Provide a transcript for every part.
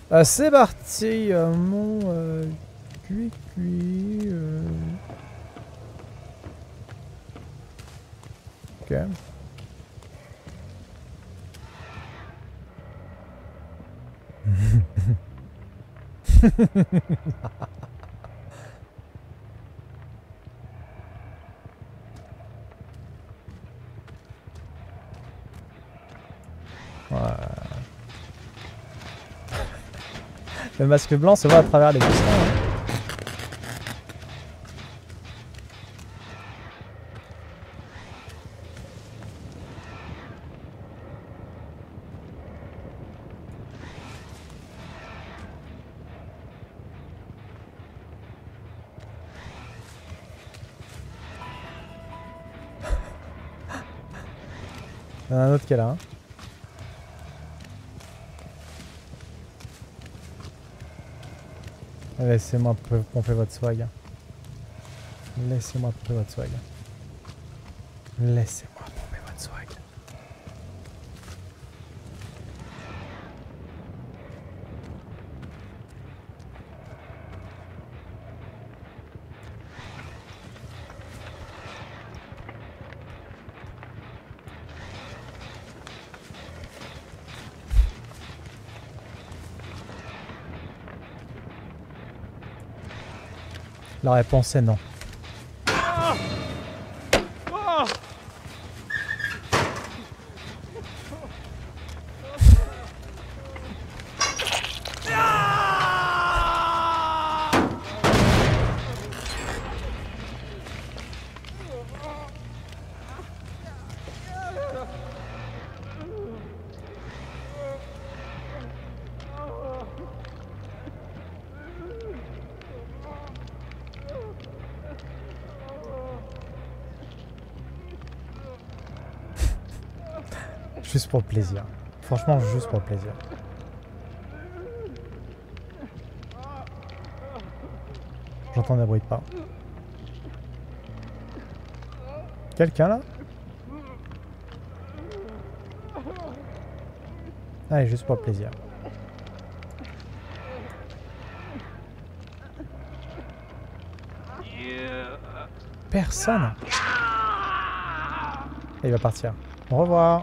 C'est parti, mon cuit. Ok. Ouais. Le masque blanc se voit à travers les buissons. Hein. Il y en a un autre qui est là. Hein. Laissez-moi pomper votre swag. Laissez-moi pomper votre swag. Laissez-moi pomper votre swag. La réponse est non. Juste pour le plaisir. Franchement, juste pour le plaisir. J'entends des bruits de pas. Quelqu'un là? Allez, juste pour le plaisir. Personne. Et il va partir. Au revoir.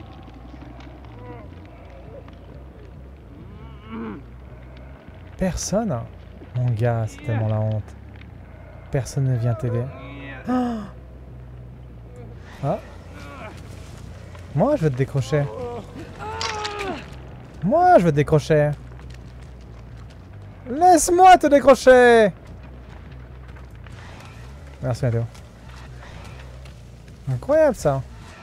Personne? Mon gars, c'est tellement la honte. Personne ne vient t'aider. Ah. Ah. Moi, je veux te décrocher. Moi, je veux te décrocher. Laisse-moi te décrocher. Merci, Mathéo. Incroyable, ça.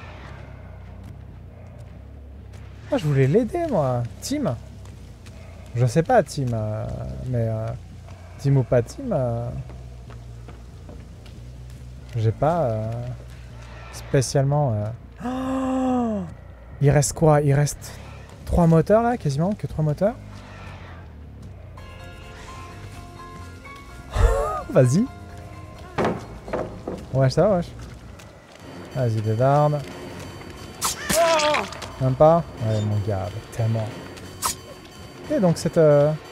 Moi, je voulais l'aider, moi. Team. Je sais pas, team. Mais... team ou pas team... j'ai pas... spécialement... Oh, il reste quoi? Il reste 3 moteurs, là, quasiment. Que 3 moteurs. Vas-y. Wesh, ça va, wesh. Vas-y, dédarde. Même pas? Ouais, mon gars, tellement. Et donc, cette...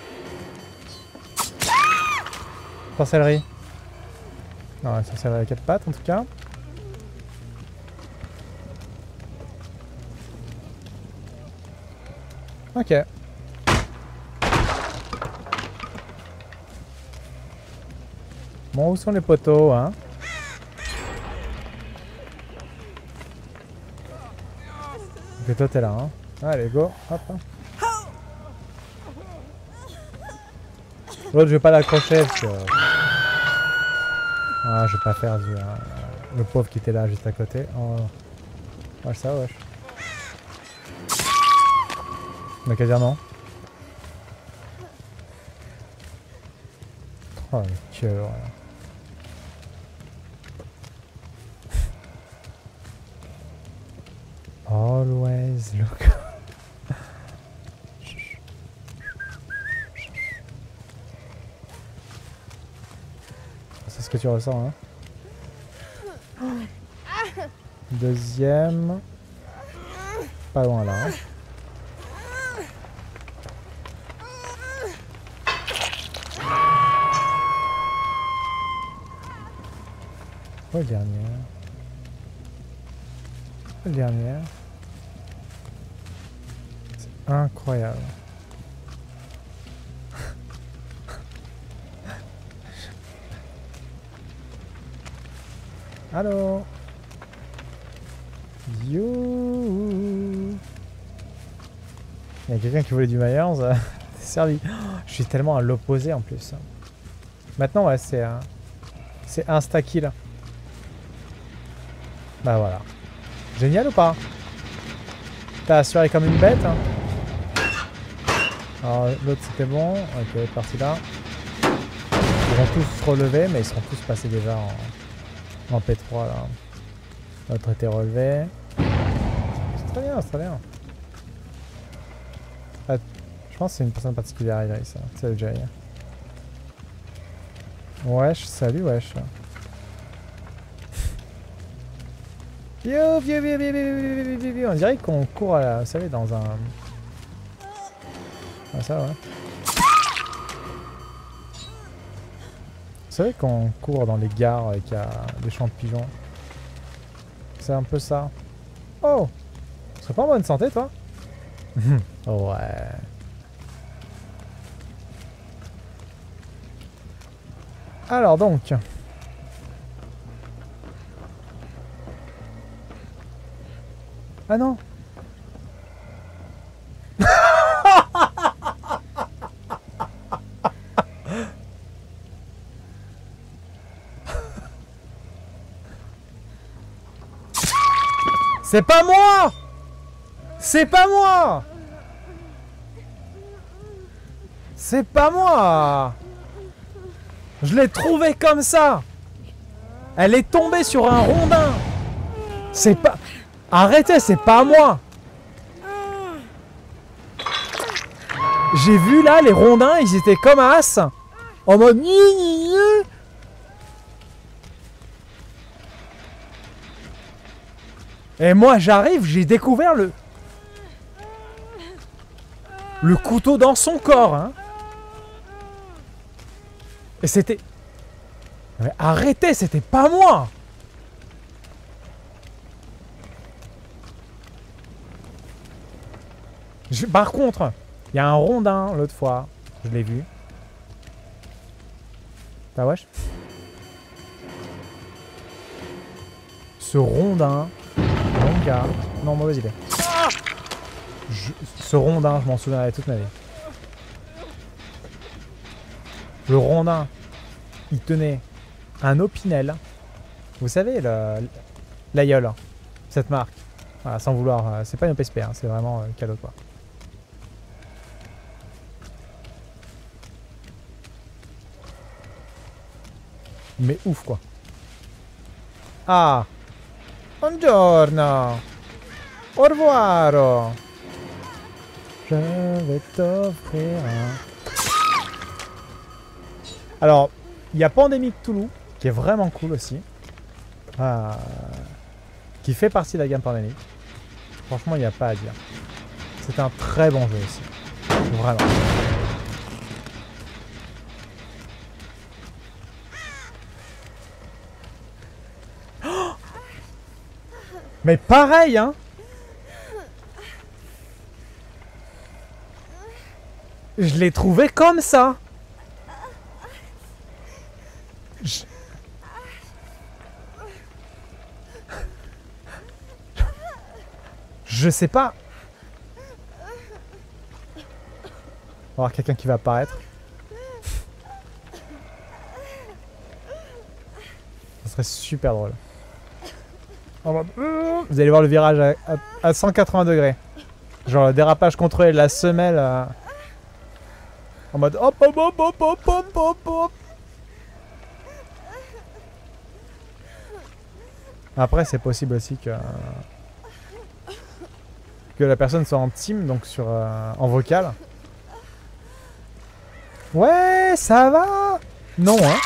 sorcellerie. Non, la sorcellerie à 4 pattes, en tout cas. Ok. Bon, où sont les poteaux, hein? Ok, toi, t'es là, hein? Allez, go. Hop. L'autre, je vais pas l'accrocher parce que... ah, je vais pas faire du... le pauvre qui était là, juste à côté. Oh. Wesh, ça, wesh. On n'a qu'à dire non. Oh, quelle horreur. Always look. C'est ce que tu ressens, hein. Deuxième. Pas loin là. Hein. Oh, le dernier. Le dernier. C'est incroyable. Allô? You. Il y a quelqu'un qui voulait du Myers. C'est servi. Je suis tellement à l'opposé en plus. Maintenant, ouais, c'est insta-kill. Bah voilà. Génial ou pas? T'as assuré comme une bête, hein. Alors l'autre c'était bon. Ok, parti là. Ils vont tous se relever, mais ils seront tous passés déjà en P3 là. L'autre était relevé. C'est très bien, c'est très bien. Ah, je pense que c'est une personne particulière, Iris. Salut Jay. Wesh, salut Wesh. On dirait qu'on court, vous savez, dans un... Ah ça, ouais. Vous savez qu'on court dans les gares avec des champs de pigeons. C'est un peu ça. Oh! Tu serais pas en bonne santé, toi? Ouais. Alors donc... Ah non! C'est pas moi! C'est pas moi! C'est pas moi! Je l'ai trouvée comme ça! Elle est tombée sur un rondin! C'est pas... Arrêtez, c'est pas moi! J'ai vu là, les rondins, ils étaient comme as! En mode... Et moi j'arrive, j'ai découvert le couteau dans son corps, hein. Et c'était... Mais arrêtez, c'était pas moi. Par contre, il y a un rondin l'autre fois, je l'ai vu. T'as wesh? Ce rondin, mon gars... Non, mauvaise idée. Ce rondin, je m'en souviendrai toute ma vie. Le rondin, il tenait un Opinel. Vous savez, l'aïeul, cette marque. Voilà, sans vouloir... c'est pas une OPSP, hein, c'est vraiment cadeau, quoi. Mais ouf, quoi. Ah! Buongiorno! Au revoir! Je vais t'offrir un... Alors, il y a Pandemic Toulouse, qui est vraiment cool aussi. Qui fait partie de la gamme Pandemic. Franchement, il n'y a pas à dire. C'est un très bon jeu aussi. Vraiment. Oh, mais pareil, hein! Je l'ai trouvé comme ça! Je sais pas. On va voir quelqu'un qui va apparaître. Ça serait super drôle. Vous allez voir le virage à 180 degrés. Genre le dérapage contrôlé de la semelle. En mode hop hop hop hop hop hop hop hop. Après c'est possible aussi que la personne soit en team, donc sur en vocal. Ouais, ça va. Non, hein.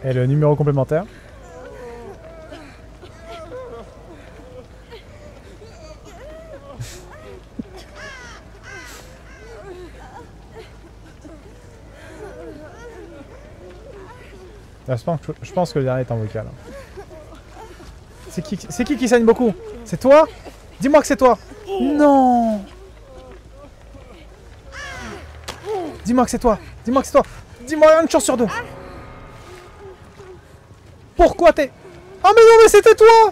Et le numéro complémentaire. Là, je pense que le dernier est en vocal. C'est qui saigne beaucoup? C'est toi? Dis-moi que c'est toi. Non. Dis-moi que c'est toi. Dis-moi que c'est toi. Dis-moi une chance sur deux. Pourquoi t'es... Oh mais non mais c'était toi.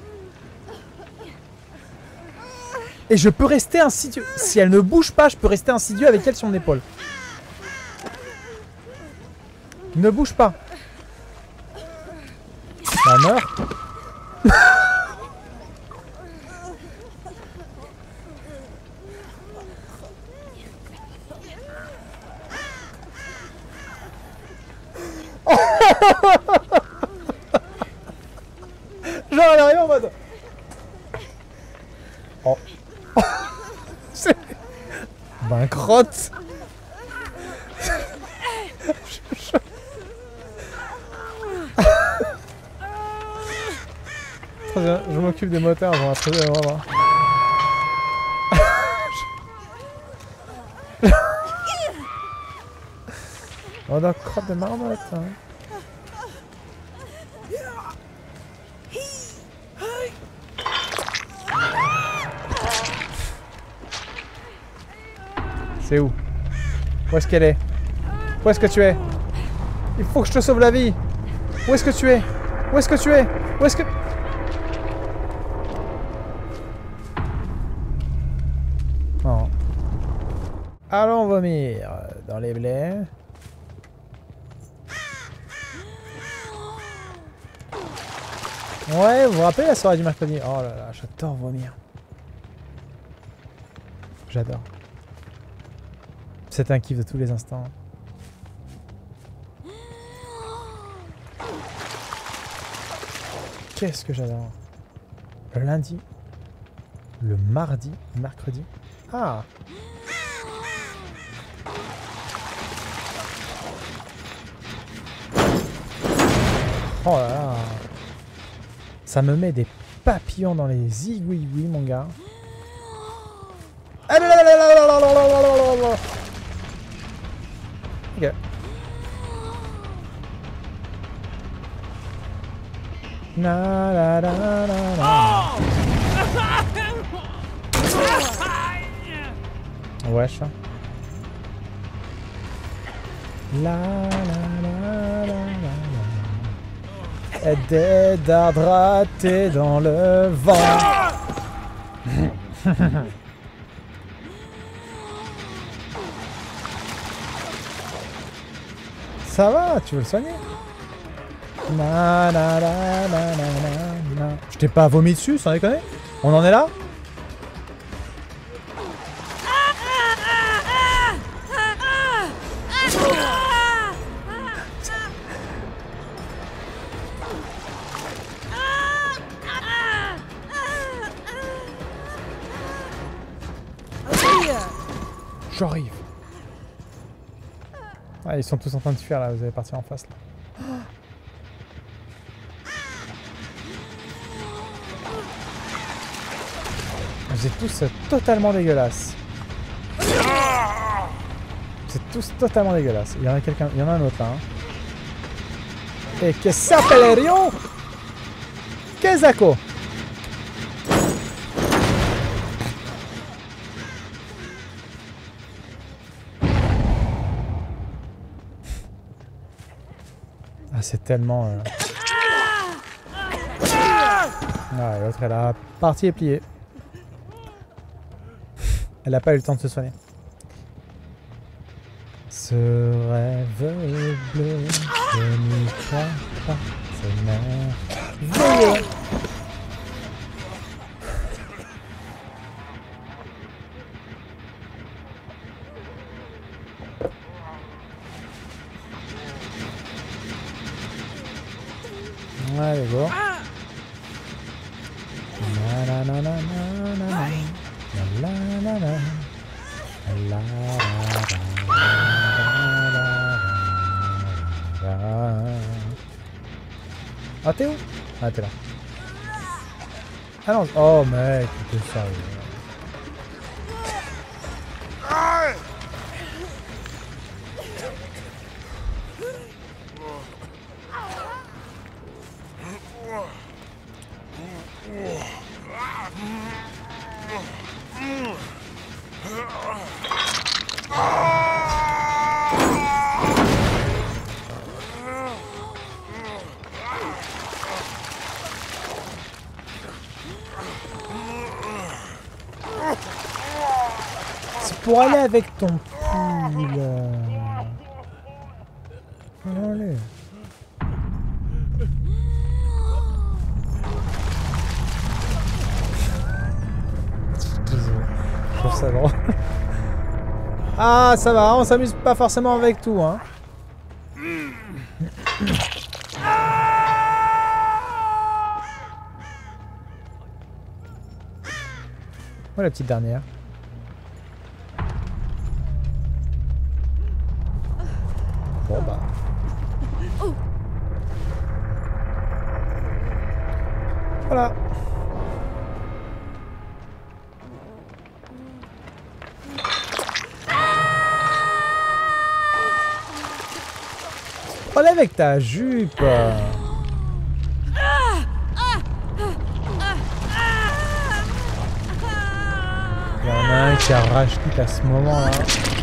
Et je peux rester insidieux. Si elle ne bouge pas, je peux rester insidieux avec elle sur mon épaule. Ne bouge pas. Ça meurt. Genre elle arrive en mode... Oh. C'est... Ben crotte. Je m'occupe des moteurs, j'en ai trouvé vraiment. On a crotte de marmotte. Hein. C'est où? Où est-ce qu'elle est? Où est-ce que tu es? Il faut que je te sauve la vie. Où est-ce que tu es? Où est-ce que tu es? Où est-ce que... Oh. Allons vomir dans les blés. Ouais, vous vous rappelez la soirée du mercredi? Oh là là, j'adore vomir. J'adore. C'est un kiff de tous les instants. Qu'est-ce que j'adore. Le lundi. Le mardi. Le mercredi. Ah. Oh là là. Ça me met des papillons dans les zigouigouis, mon gars. Ok. Na la la la la. Wesh. La la la la la. Et des dards ratés dans le vent. Ça va, tu veux le soigner? Na, na, na, na, na, na, na. Je t'ai pas vomi dessus, sans déconner? On en est là? J'arrive. Ah, ils sont tous en train de fuir là, vous allez partir en face là. Vous êtes tous totalement dégueulasses. Vous êtes tous totalement dégueulasses. Il y en a quelqu'un, il y en a un autre là. Hein. Et que s'appellerio Kezako. Ah, c'est tellement... Ah, l'autre elle a partie est pliée. Elle n'a pas eu le temps de se soigner. Ce rêve bleu, je n'y crois pas, c'est merveilleux. Allez, go. La la la la la la. La la la la la la la. Ah, t'es où? Ah, t'es là. Ah non, oh mec, t'es sérieux. C'est pour aller avec ton pull. Allez. Désolé. Je trouve ça drôle. Ah, ça va, on s'amuse pas forcément avec tout, hein. Oh, la petite dernière. Bon, bah. Voilà. Prends-le avec ta jupe. Il y en a un qui arrache tout à ce moment-là.